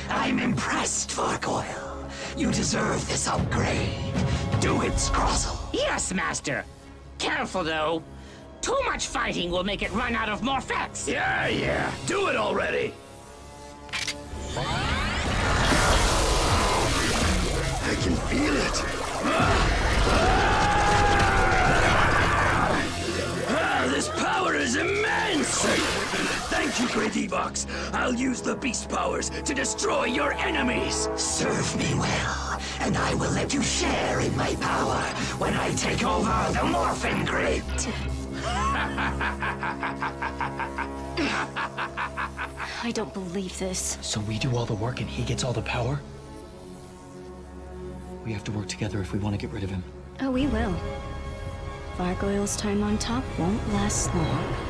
I'm impressed, Vargoyle. You deserve this upgrade. Do it, Scrozzle. Yes, Master. Careful, though. Too much fighting will make it run out of Morphets. Yeah. Do it already. I can feel it. This power is immense! Thank you, Great Evox. I'll use the beast powers to destroy your enemies. Serve me well, and I will let you share in my power when I take over the Morphin Grid. I don't believe this. So we do all the work and he gets all the power? We have to work together if we want to get rid of him. Oh, we will. Vargoyle's time on top won't last long.